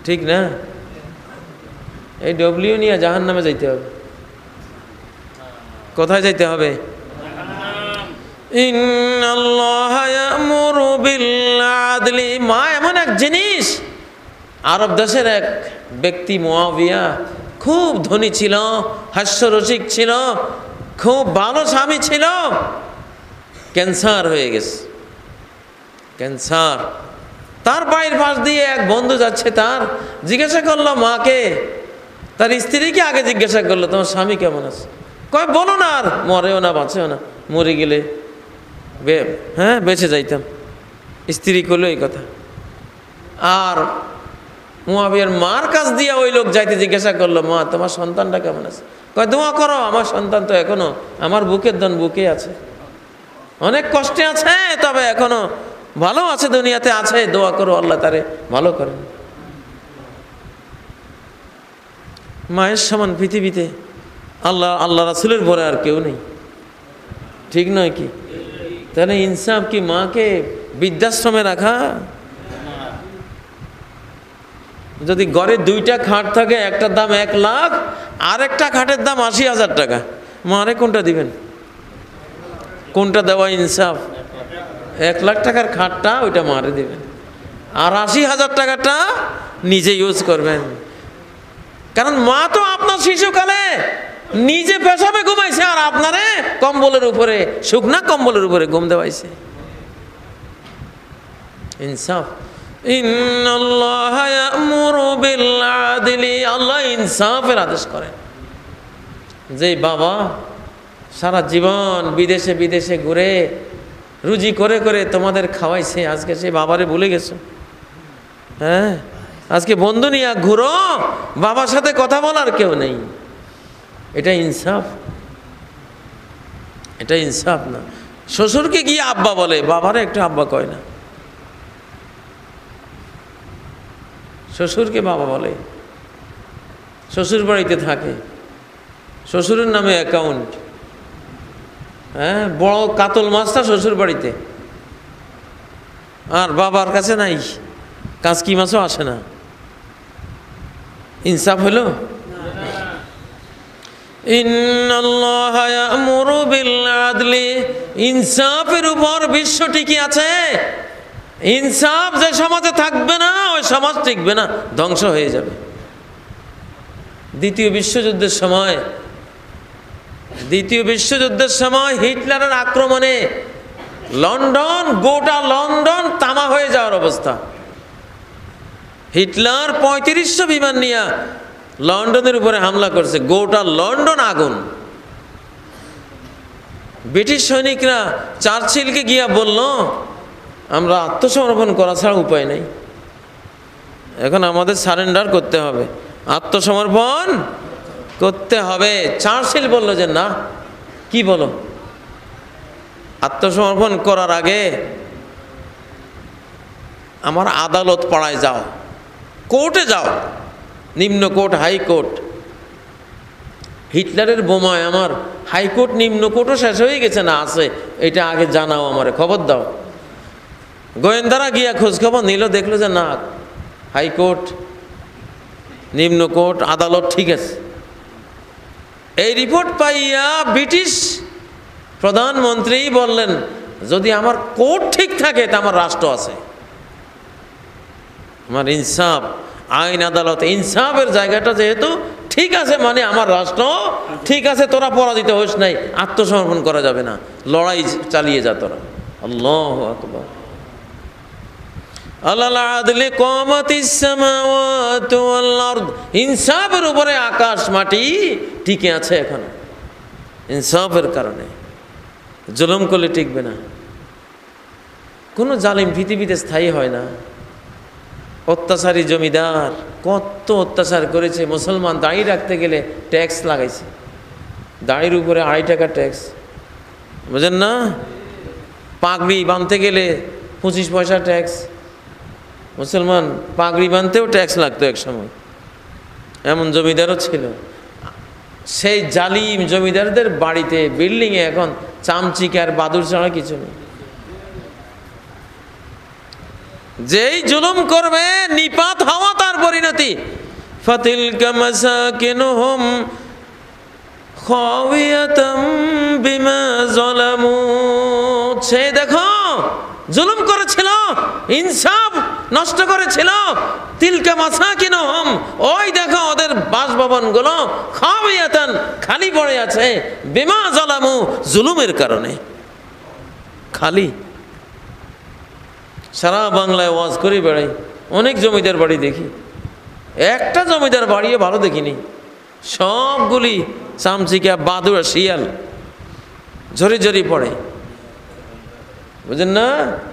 ঠিক না? এই ডব্লিউ নিয়ে জাহান্নামে যাইতে হবে। কোথায় যাইতে হবে? ইন্নাল্লাহা ইয়ামুরু বিল আদলি। মা এমন এক জিনিস, আরব দেশের এক ব্যক্তি মুয়াবিয়া খুব ধনী ছিল, হাস্যরসিক ছিল, খুব ভালো স্বামী ছিল, ক্যান্সার হয়ে গেছে। ক্যান্সার। তার বাড়ির পাশ দিয়ে এক বন্ধু যাচ্ছে, তার জিজ্ঞাসা করলো মাকে, তার স্ত্রীকে আগে জিজ্ঞাসা করলো তোমার স্বামী কেমন আছে? কয় বলো না, আর মরেও না বাঁচেও না, মরে গেলে হ্যাঁ বেঁচে যাইতাম। স্ত্রী করলো এই কথা। আর মুয়াবিয়ার মার কাছ দিয়ে ওই লোক যাইতে জিজ্ঞাসা করলো মা তোমার সন্তানটা কেমন আছে? কয় দোয়া করো, আমার সন্তান তো এখনো আমার বুকের ধন বুকে আছে, অনেক কষ্টে আছে, তবে এখনো ভালো আছে, দুনিয়াতে আছে, দোয়া করো আল্লাহ তারে ভালো করেন। মায়ের সমান পৃথিবীতে আল্লাহ রাসূলের পরে আর কেউ নেই, ঠিক নয় কি? তাহলে ইনসাফ কি মাকে বৃদ্ধাশ্রমে রাখা? যদি ঘরে দুইটা খাট থাকে, একটার দাম 1 লাখ, আর একটা খাটের দাম 80,000 টাকা, মারে কোনটা দিবেন? কোনটা দেওয়া ইনসাফ? 1 লাখ টাকার খাটটা ওইটা মারে দিবেন, আর 80,000 টাকাটা নিজে ইউজ করবেন। কারণ মা তো আপনার শিশুকালে নিজে পেশাবে ঘুমাইছে, আর আপনারে কম্বলের উপরে, শুকনা কম্বলের উপরে ঘুম দেওয়াইছে। ইনসাফ। ইন্নাল্লাহা ইয়ামুরু বিল আদলি। আল্লাহ ইনসাফের আদেশ করেন। যে বাবা সারা জীবন বিদেশে বিদেশে ঘুরে রুজি করে করে তোমাদের খাওয়াইছে, আজকে সেই বাবারে ভুলে গেছো? হ্যাঁ, আজকে বন্ধু নিয়ে ঘুরো, বাবার সাথে কথা বলার কেউ নেই। এটা ইনসাফ? এটা ইনসাফ না। শ্বশুরকে গিয়ে আব্বা বলে, বাবারে একটা আব্বা কয় না। শ্বশুরকে বাবা বলে, শ্বশুর বাড়িতে থাকে, শ্বশুরের নামে অ্যাকাউন্ট, হ্যাঁ, বড় কাতল মাছটা শ্বশুর বাড়িতে, আর বাবার কাছে নাই, কাঁচকি মাছও আসে না। ইনসাফ হলো? ইন্নাল্লাহা ইয়ামুরু বিল আদলি। ইনসাফের উপর বিশ্ব টিকে আছে। ইনসাফ যে সমাজে থাকবে না, ওই সমাজ টিকবে না, ধ্বংস হয়ে যাবে। দ্বিতীয় বিশ্বযুদ্ধের সময় হিটলারের আক্রমণে লন্ডন, গোটা লন্ডন তামা হয়ে যাওয়ার অবস্থা। হিটলার 3500 বিমান নিয়ে লন্ডনের উপরে হামলা করছে, গোটা লন্ডন আগুন। ব্রিটিশ সৈনিকরা চার্চিলকে গিয়া বলল আমরা আত্মসমর্পণ করা ছাড়া উপায় নেই, এখন আমাদের সারেন্ডার করতে হবে, আত্মসমর্পণ করতে হবে। চার্চিল বলল যে না, কি বলো, আত্মসমর্পণ করার আগে আমার আদালত পাড়ায় যাও, কোর্টে যাও, নিম্ন কোর্ট, হাইকোর্ট। হিটলারের বোমায় আমার হাইকোর্ট নিম্ন কোর্টও শেষ হয়ে গেছে না, আছে, এটা আগে জানাও, আমারে খবর দাও। গোয়েন্দারা গিয়া খোঁজ খবর নিল, দেখলো যে না, হাইকোর্ট, নিম্ন কোর্ট, আদালত ঠিক আছে। এই রিপোর্ট পাইয়া ব্রিটিশ প্রধানমন্ত্রী বললেন যদি আমার কোর্ট ঠিক থাকে তা আমার রাষ্ট্র আছে, আমার ইনসাফ, আইন আদালত, ইনসাফের জায়গাটা যেহেতু ঠিক আছে, মানে আমার রাষ্ট্র ঠিক আছে, তোরা পরাজিত হোস নাই, আত্মসমর্পণ করা যাবে না, লড়াই চালিয়ে যা তোরা। আল্লাহু আকবার। ইনসাফের উপরে আকাশ মাটি টিকে আছে এখন, ইনসাফের কারণে। জুলুম করলে টিকবে না। কোনো জালিম পৃথিবীতে স্থায়ী হয় না। অত্যাচারী জমিদার কত অত্যাচার করেছে। মুসলমান দাড়ি রাখতে গেলে ট্যাক্স লাগাইছে, দাড়ির উপরে 2.5 টাকা ট্যাক্স, বুঝেন না? পাগড়ি বাঁধতে গেলে 25 পয়সা ট্যাক্স। মুসলমান পাগড়ি বাঁধতেও ট্যাক্স লাগতো এক সময়, এমন জমিদারও ছিল। সেই জালিম জমিদারদের বাড়িতে, বিল্ডিংয়ে এখন চামচিকে আর বাদুর ছাড়া কিছু নেই। যেই জুলুম করবে নিপাত হওয়া তার পরিণতি। আয়াতি ফাতিলকা মাসাকিনুহুম খাওয়িয়াতাম বিমা যালামু। সে দেখো জুলুম করেছিল, ইনসাফ নষ্ট করেছিল। তিলকা মাসাকিনুহুম, ওই দেখো ওদের বাসভবনগুলো খাওয়িয়াতান, খালি পড়ে আছে, বিমা যালামু, জুলুমের কারণে খালি। সারা বাংলায় ওয়াজ করে বেড়াই, অনেক জমিদার বাড়ি দেখি, একটা জমিদার বাড়িও ভালো দেখিনি। সবগুলি চামচিকা, বাদুড়া, শিয়াল ঝরি ঝরি পড়ে, বুঝেন না?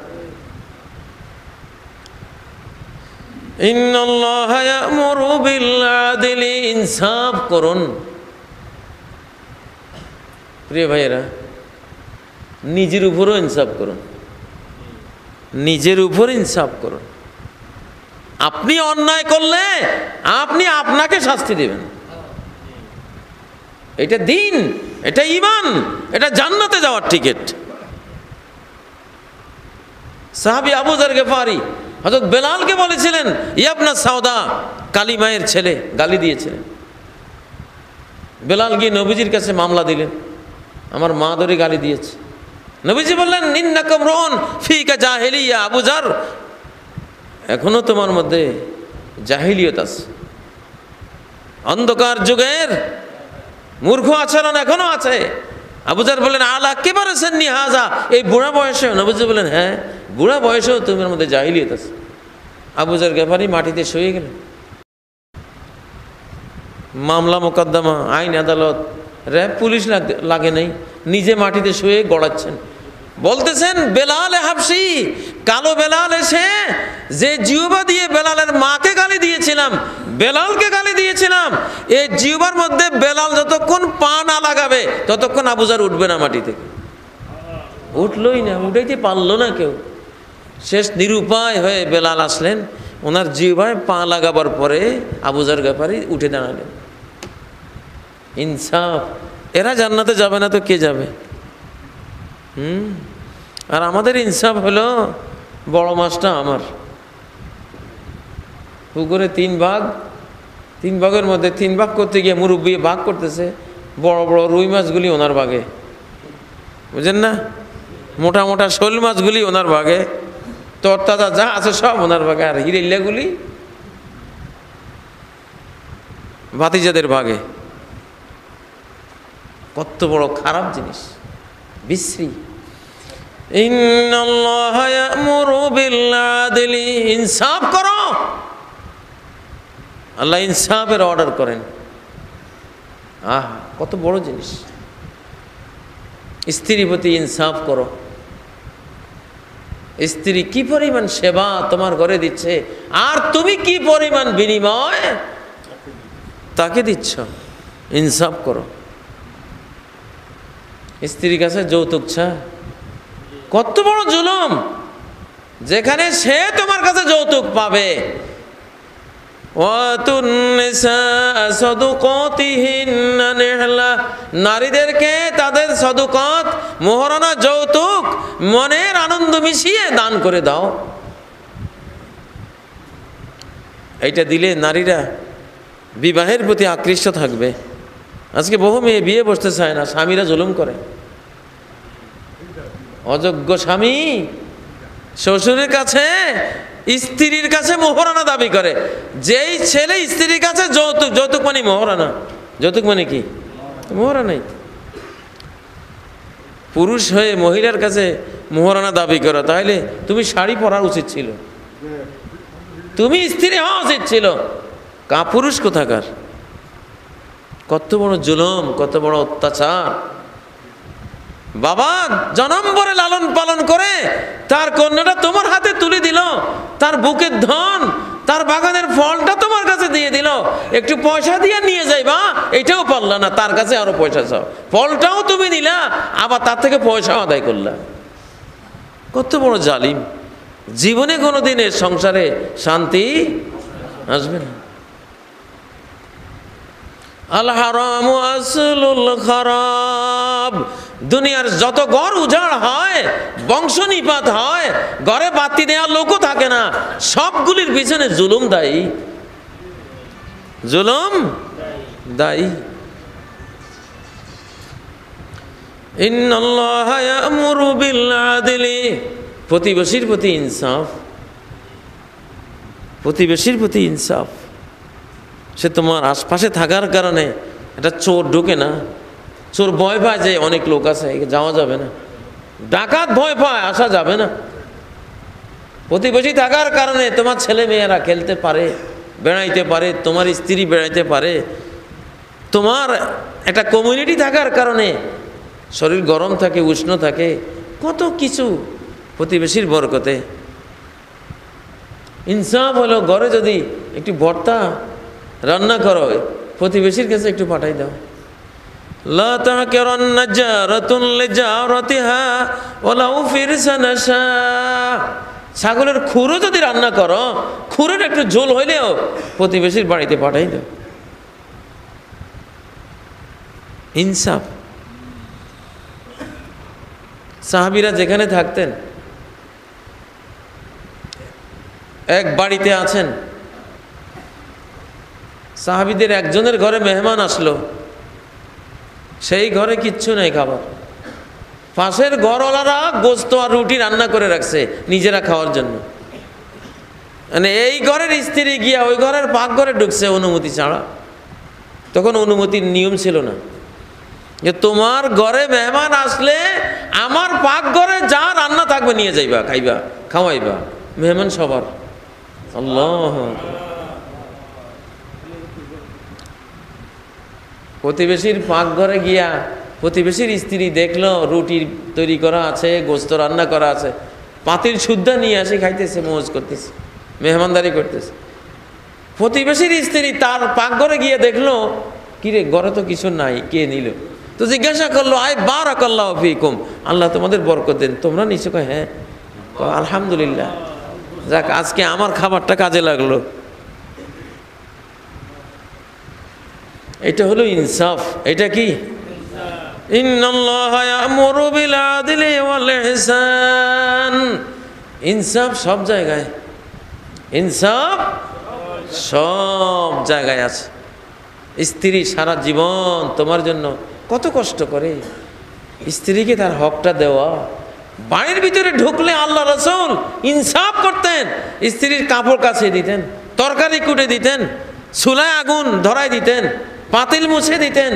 ইন্নাল্লাহা ইয়া'মুরু বিল আদলি, ইনসাফ করুন। প্রিয় ভাইয়েরা, নিজের উপরও ইনসাফ করুন, নিজের উপর ইনসাফ করুন। আপনি অন্যায় করলে আপনি আপনাকে শাস্তি দেবেন। এটা দিন, এটা ঈমান, এটা জান্নাতে যাওয়ার টিকিট। সাহাবী আবু যার গেফারি হযরত বেলালকে বলেছিলেন, ইবনা সাউদা, কালিমায়ের ছেলে, গালি দিয়েছিলেন। বেলাল গিয়ে নবীজির কাছে মামলা দিলেন, আমার মা ধরে গালি দিয়েছে। নবীজি বললেন, ইন্নাকা রুন ফিকা জাহিলিয়া, আবু যার, এখনো তোমার মধ্যে জাহিলিয়ত আছে, অন্ধকার যুগের মূর্খ আচরণ এখনো আছে। আবু যার বললেন, আলা কিবারে সিন্নি হাযা, এই বুড়া বয়সেও? নবীজি বললেন, হ্যাঁ, বুড়া বয়সেও তোমার মধ্যে জাহিলিয়ত আছে। আবু যার গেফারি মাটিতে শুয়ে গেলেন। মামলা মোকদ্দমা, আইন আদালত, র্যাব পুলিশ লাগে নাই, নিজে মাটিতে শুয়ে গড়াচ্ছেন। বলতেছেন, বেলাল হাবশি, কালো বেলাল এসে যে জিহ্বা দিয়ে বেলালের মাকে গালি দিয়েছিলাম, বেলালকে গালি দিয়েছিলাম, এই জিহ্বার মধ্যে বেলাল যতক্ষণ পা না লাগাবে ততক্ষণ আবু যার উঠবে না মাটি থেকে। উঠলই না, উঠাইতে পারলো না কেউ। শেষ নিরুপায় হয়ে বেলাল আসলেন, ওনার জিহ্বায় পা লাগাবার পরে আবু যার গেফারি উঠে দাঁড়ালেন। ইনসাফ। এরা জান্নাতে যাবে না তো কে যাবে? আর আমাদের ইনসাফ হলো, বড় মাছটা আমার, পুকুরে 3 ভাগ, 3 ভাগের মধ্যে 3 ভাগ করতে গিয়ে মুরব্বী ভাগ করতেছে, বড় বড় রুই মাছগুলি ওনার ভাগে, বুঝেন না? মোটা মোটা শোল মাছগুলি ওনার ভাগে, তরতাজা যা আছে সব ওনার ভাগে, আর হিরেল্লাগুলি ভাতিজাদের ভাগে। কত বড় খারাপ জিনিস, বিশ্রী। ইন্নাল্লাহা ইয়া'মুরু বিল আদলি, ইনসাফ করো। আল্লাহ ইনসাফের অর্ডার করেন। কত বড় জিনিস। স্ত্রীর প্রতি ইনসাফ করো। স্ত্রী কি পরিমাণ সেবা তোমার ঘরে দিচ্ছে, আর তুমি কি পরিমাণ বিনিময় তাকে দিচ্ছ, ইনসাফ করো। স্ত্রীর কাছে যৌতুক চায়, কত বড় জুলুম, যেখানে সে তোমার কাছে যৌতুক পাবে। নারীদেরকে তাদের সদুকত, মোহরানা, যৌতুক মনের আনন্দ মিশিয়ে দান করে দাও। এইটা দিলে নারীরা বিবাহের প্রতি আকৃষ্ট থাকবে। আজকে বহু মেয়ে বিয়ে বসতে চায় না, স্বামীরা জুলুম করে। অযোগ্য স্বামী শ্বশুরের কাছে, স্ত্রীর কাছে মোহরানা দাবি করে। যেই ছেলে স্ত্রীর কাছে যৌতুক, যৌতুক মানে মোহরানা, যৌতুক মানে কি? মোহরানাই। পুরুষ হয়ে মহিলার কাছে মোহরানা দাবি করা, তাহলে তুমি শাড়ি পরা উচিত ছিল, তুমি স্ত্রী হওয়া উচিত ছিল। পুরুষ কোথাকার! কত বড় জুলুম, কত বড় অত্যাচার। বাবা জনম ভরে লালন পালন করে তার কন্যাটা তোমার হাতে তুলে দিল, তার বুকের ধন, তার বাগানের ফলটা তোমার কাছে দিয়ে দিল, একটু পয়সা দিয়ে নিয়ে যাইবা, এটাও পারলা না, তার কাছে আরো পয়সা চাও। ফলটাও তুমি নিলা, আবার তার থেকে পয়সাও আদায় করলা। কত বড় জালিম! জীবনে কোনোদিন এর সংসারে শান্তি আসবে না। আল হারামু আসলুল খারাব। দুনিয়ার যত ঘর উজাড় হয়, বংশ নিপাত হয়, ঘরে বাতি দেওয়ার লোকও থাকে না, সবগুলির পিছনে জুলুম দায়ী। জুলুম দায়ী। ইন্নাল্লাহা ইয়া'মুরু বিল আদলি, প্রতিবেশীর প্রতি ইনসাফ, প্রতিবেশীর প্রতি ইনসাফ। সে তোমার আশপাশে থাকার কারণে একটা চোর ঢুকে না, চোর ভয় পায় যে অনেক লোক আছে যাওয়া যাবে না, ডাকাত ভয় পায় আসা যাবে না। প্রতিবেশী থাকার কারণে তোমার ছেলে মেয়েরা খেলতে পারে, বেড়াইতে পারে, তোমার স্ত্রী বেড়াইতে পারে। তোমার একটা কমিউনিটি থাকার কারণে শরীর গরম থাকে, উষ্ণ থাকে, কত কিছু প্রতিবেশীর বরকতে। ইনসাফ হলো ঘরে যদি একটু ভর্তা রান্না করো, প্রতিবেশীর কাছে একটু পাঠাই দাও। লা তাহকিরান্না জারাতুন লিজারাতিহা ওয়ালাউ ফিরসানাশা, ছাগলের খুরও যদি রান্না করো, খুরের একটু ঝোল হইলেও প্রতিবেশীর বাড়িতে পাঠাই দাও। ইনসাফ। সাহাবীরা যেখানে থাকতেন, এক বাড়িতে আছেন, সাহাবীদের একজনের ঘরে মেহমান আসলো, সেই ঘরে কিচ্ছু নাই খাবার, পাশের ঘরওয়ালারা গোস্ত আর রুটি রান্না করে রাখছে নিজেরা খাওয়ার জন্য। মানে এই ঘরের স্ত্রী গিয়া ওই ঘরের পাকঘরে ঢুকছে অনুমতি ছাড়া। তখন অনুমতির নিয়ম ছিল না যে তোমার ঘরে মেহমান আসলে আমার পাকঘরে যা রান্না থাকবে নিয়ে যাইবা, খাইবা, খাওয়াইবা, মেহমান সবার। আল্লাহ। প্রতিবেশীর পাকঘরে গিয়া প্রতিবেশীর স্ত্রী দেখলো রুটি তৈরি করা আছে, গোস্ত রান্না করা আছে, পাতিল শুদ্ধা নিয়ে আসে খাইতেছে, মৌজ করতেছে, মেহমানদারি করতেছে। প্রতিবেশীর স্ত্রী তার পাকঘরে গিয়ে দেখলো কিরে ঘরে তো কিছু নাই, কে নিল? তো জিজ্ঞাসা করলো, আয় বারাকাল্লাহু ফীকুম, আল্লাহ তোমাদের বরকত দেন, তোমরা নিশ্চয়? কয় হ্যাঁ। আলহামদুলিল্লাহ, যাক আজকে আমার খাবারটা কাজে লাগলো। এটা হলো ইনসাফ। এটা কি? ইন্নাল্লাহা ইয়া'মুরু বিল আদলি ওয়াল ইহসান। ইনসাফ সব জায়গায়, ইনসাফ সব জায়গায় আছে। স্ত্রী সারা জীবন তোমার জন্য কত কষ্ট করে, স্ত্রীকে তার হকটা দেওয়া। বাড়ির ভিতরে ঢুকলে আল্লাহ রাসূল ইনসাফ করতেন, স্ত্রীর কাপড় কাছিয়ে দিতেন, তরকারি কুটে দিতেন, চুলায় আগুন ধরাই দিতেন, পাতিল মুছে দিতেন।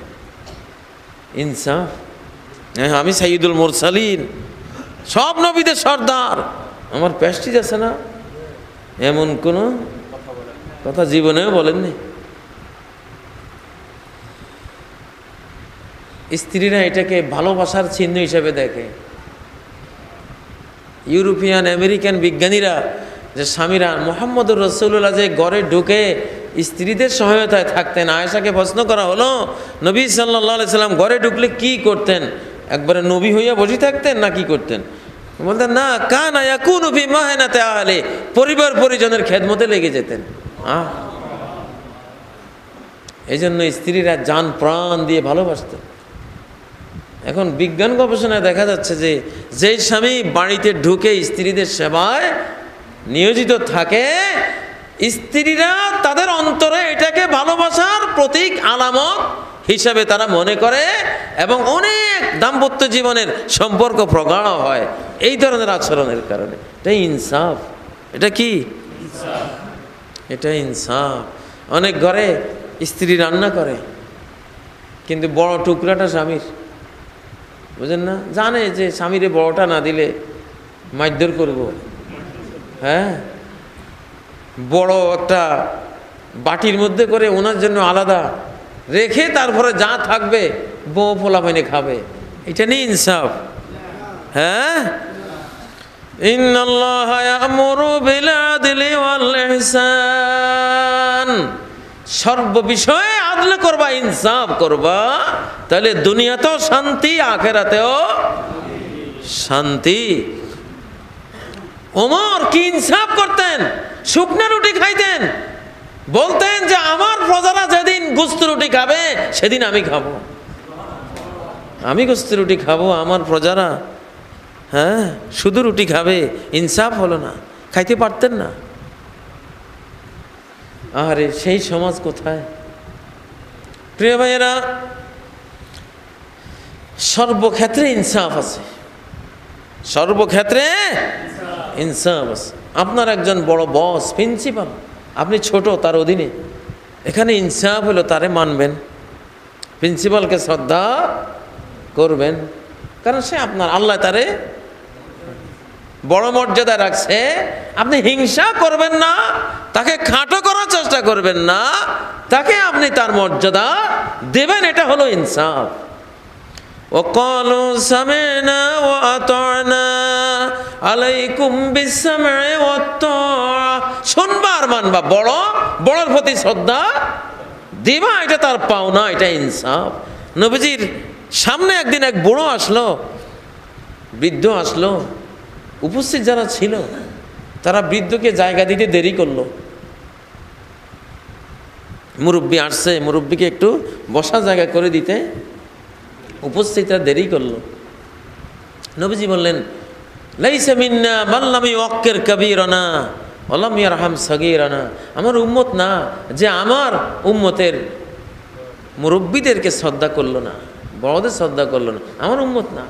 ইনসাফ। আমি সাইয়্যিদুল মুরসালিন, সব নবীদের সর্দার, আমার প্রেস্টিজ আছে না, এমন কোনো কথা জীবনেও বলেননি। স্ত্রীরা এটাকে ভালোবাসার চিহ্ন হিসেবে দেখে। ইউরোপিয়ান আমেরিকান বিজ্ঞানীরা যে স্বামীরা মুহাম্মদুর রাসূলুল্লাহ যে ঘরে ঢুকে স্ত্রীদের সহায়তায় থাকতেন, আয়েশাকে প্রশ্ন করা হলো নবী সাল্লাল্লাহু আলাইহি সাল্লাম ঘরে ঢুকলে কি করতেন? একবারে নবী হইয়া বসে থাকতেন না কি করতেন? বলতেন না, কানা ইয়াকুনু ফি মাহানাতি আহলি, পরিবার পরিজনের খেদমতে লেগে যেতেন। এই জন্য স্ত্রীরা জান প্রাণ দিয়ে ভালোবাসতেন। এখন বিজ্ঞান গবেষণায় দেখা যাচ্ছে যে যেই স্বামী বাড়িতে ঢুকে স্ত্রীদের সেবায় নিয়োজিত থাকে, স্ত্রীরা তাদের অন্তরে এটাকে ভালোবাসার প্রতীক, আলামত হিসাবে তারা মনে করে এবং অনেক দাম্পত্য জীবনের সম্পর্ক প্রগাঢ় হয় এই ধরনের আচরণের কারণে। এটাই ইনসাফ। এটা কি? এটা ইনসাফ। অনেক ঘরে স্ত্রী রান্না করে কিন্তু বড় টুকরাটা স্বামীর, বুঝেন না, জানে যে স্বামীরে বড়টা না দিলে মারধর করব। হ্যাঁ, বড় একটা বাটির মধ্যে করে ওনার জন্য আলাদা রেখে তারপরে যা থাকবে বউ পোলাপাইনে খাবে। এটা নিয়ে ইনসাফ। হ্যাঁ, ইন্নাল্লাহা ইয়া'মুরু বিল আদলি ওয়াল ইহসান। সর্ববিষয়ে আদল করবা, ইনসাফ করবা, তাহলে দুনিয়াতেও শান্তি, আখিরাতেও শান্তি। ওমর কি ইনসাফ করতেন, শুকনা রুটি খাইতেন, বলতেন যে আমার প্রজারা যেদিন গোস্ত রুটি খাবে সেদিন আমি খাবো, আমি গোস্ত রুটি খাবো, আমার প্রজারা হ্যাঁ শুধু রুটি খাবে। ইনসাফ হলো না, খাইতে পারতেন না। আরে সেই সমাজ কোথায়? প্রিয় ভাইয়েরা, সর্বক্ষেত্রে ইনসাফ আছে, সর্বক্ষেত্রে ইনসাফ আছে। আপনার একজন বড় বস, প্রিন্সিপাল, আপনি ছোট তার অধীনে, এখানে ইনসাফ হলো তারে মানবেন, প্রিন্সিপালকে শ্রদ্ধা করবেন, কারণ সে আপনার, আল্লাহ তারে বড় মর্যাদা রাখছে। আপনি হিংসা করবেন না, তাকে খাটো করার চেষ্টা করবেন না, তাকে আপনি তার মর্যাদা দেবেন, এটা হলো ইনসাফ। وقالوا سمعنا وأطعنا عليكم بالسمع والطاعة, শুনবা আর মানবা, বড়র প্রতি শ্রদ্ধা দিবা, এটা তার পাওনা, এটা ইনসাফ। নবীজির সামনে একদিন এক বুড়ো আসলো, বৃদ্ধ আসলো, উপস্থিত যারা ছিল তারা বৃদ্ধকে জায়গা দিতে দেরি করলো। মুরব্বী আসছে, মুরব্বীকে একটু বসার জায়গা করে দিতে উপস্থিতরা দেরি করলো। নবীজি বললেন, লাইসা মিন্না মান লাম ইউক্কির কাবীরানা ওয়া লাম ইয়ারহাম সাগীরানা, আমার উম্মত না যে আমার উম্মতের মুরব্বীদেরকে শ্রদ্ধা করলো না, বড়দের শ্রদ্ধা করলো না, আমার উম্মত না।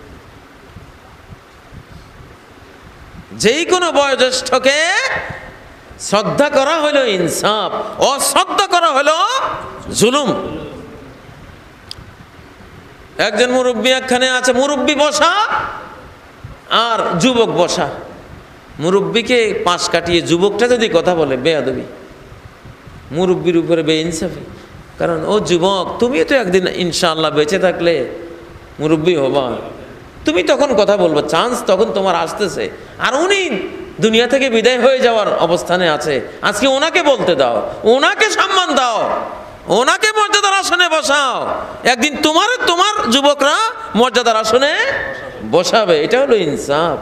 যেই কোনো বয়োজ্যেষ্ঠকে শ্রদ্ধা করা হলো ইনসাফ, অশ্রদ্ধা করা হলো জুলুম। একজন মুরব্বী একখানে আছে, মুরব্বী বসা আর যুবক বসা, মুরব্বীকে পাশ কাটিয়ে যুবকটা যদি কথা বলে, বেয়াদবি, মুরব্বীর উপরে বেইনসাফি। কারণ ও যুবক, তুমিও তো একদিন ইনশাআল্লাহ বেঁচে থাকলে মুরব্বী হবা, তুমি তখন কথা বলবো, চান্স তখন তোমার আসতেছে, আর উনি দুনিয়া থেকে বিদায় হয়ে যাওয়ার অবস্থানে আছে। আজকে ওনাকে বলতে দাও, ওনাকে সম্মান দাও, ওনাকে মর্যাদার আসনে বসাও, একদিন তোমার যুবকরা মর্যাদার আসনে বসাবে, এটা হলো ইনসাফ।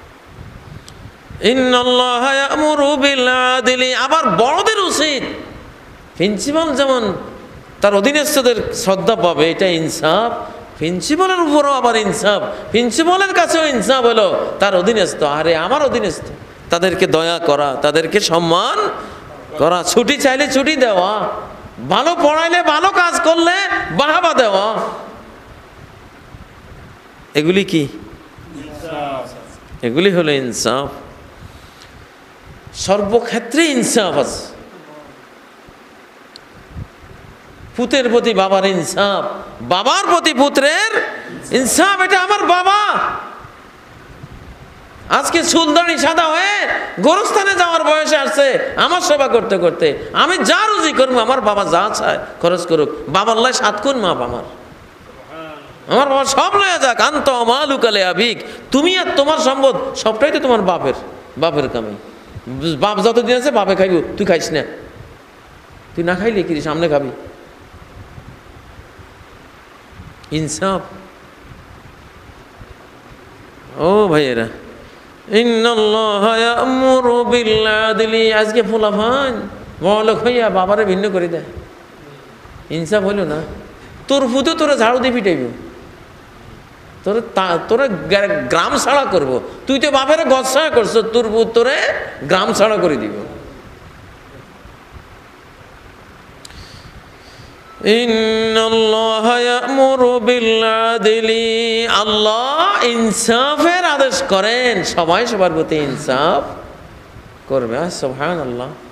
ইন্নাল্লাহা ইয়ামুরু বিল আদলি, আবার বড়দের উচিত, প্রিন্সিপাল যেমন তার অধীনস্থদের শ্রদ্ধা পাবে, এটা ইনসাফ। প্রিন্সিপালের উপরও আবার ইনসাফ, প্রিন্সিপালের কাছেও ইনসাফ হলো তার অধীনস্থ, আরে আমার অধীনস্থ, তাদেরকে দয়া করা, তাদেরকে সম্মান করা, ছুটি চাইলে ছুটি দেওয়া, ভালো পড়াইলে, ভালো কাজ করলে বাহাবা দেওয়া, এগুলি কি? এগুলি হলো ইনসাফ। সর্বক্ষেত্রে ইনসাফ আছে। পুতের প্রতি বাবার ইনসাফ, বাবার প্রতি পুত্রের ইনসাফ, এটা আমার বাবা। আজকে চুলদাড়ি সাদা হয়ে গোরস্থানে যাওয়ার বয়সে আসছে, আমার সেবা করতে করতে আমি যা রুজি করবো, আমার বাবা যা চায় খরচ করুক, বাবার লাই 7 গুণ মাপ আমার বাবা সব লয়া যাক, আন্ত আমালুকালে আবিক, তুমি আর তোমার সম্পদ সবটাই তো তোমার বাপের কামাই, বাপ যতদিন আছে বাপে খাইব, তুই খাইস না, তুই না খাইলে কি সামনে খাবি। ইনসাফ। ও ভাইয়েরা, ইন্নাল্লাহা ইয়ামুরু বিল আদলি, আজকে ফুলাফান বড়লোক হইয়া বাবারে ভিন্ন করে দেয়, ইনসাফ হইল না। তোর ফুতে তোরা ঝাড়ু দিয়ে পিটাইব, তোরে গ্রাম ছাড়া করবো, তুই তো বাপের গছ ছাড়া করছো, তোর ফুত তোরে গ্রাম ছাড়া করে দিব। ইন্নাল্লাহা ইয়ামুরু বিল আদলি, আল্লাহ ইনসাফের আদেশ করেন, সবাই সবার প্রতি ইনসাফ করবে। সুবহানাল্লাহ।